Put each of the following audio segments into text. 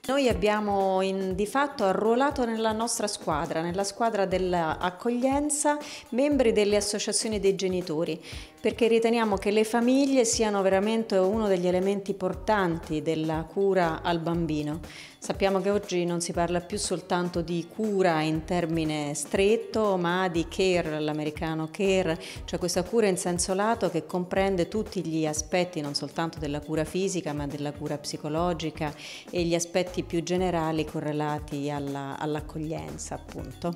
Noi abbiamo di fatto arruolato nella squadra dell'accoglienza, membri delle associazioni dei genitori, perché riteniamo che le famiglie siano veramente uno degli elementi portanti della cura al bambino. Sappiamo che oggi non si parla più soltanto di cura in termine stretto, ma di care, l'americano care, cioè questa cura in senso lato che comprende tutti gli aspetti, non soltanto della cura fisica, ma della cura psicologica e gli aspetti più generali correlati all'accoglienza, appunto.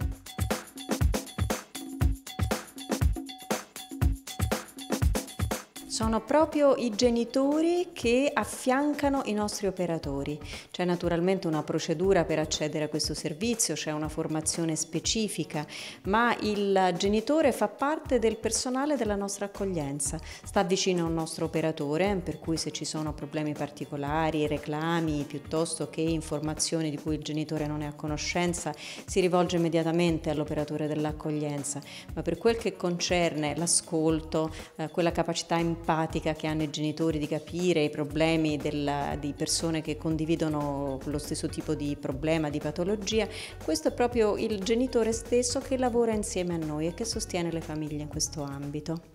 Sono proprio i genitori che affiancano i nostri operatori. C'è naturalmente una procedura per accedere a questo servizio, c'è una formazione specifica, ma il genitore fa parte del personale della nostra accoglienza, sta vicino a un nostro operatore, per cui se ci sono problemi particolari, reclami, piuttosto che informazioni di cui il genitore non è a conoscenza, si rivolge immediatamente all'operatore dell'accoglienza. Ma per quel che concerne l'ascolto, quella capacità empatica che hanno i genitori di capire i problemi di persone che condividono lo stesso tipo di problema, di patologia, questo è proprio il genitore stesso che lavora insieme a noi e che sostiene le famiglie in questo ambito.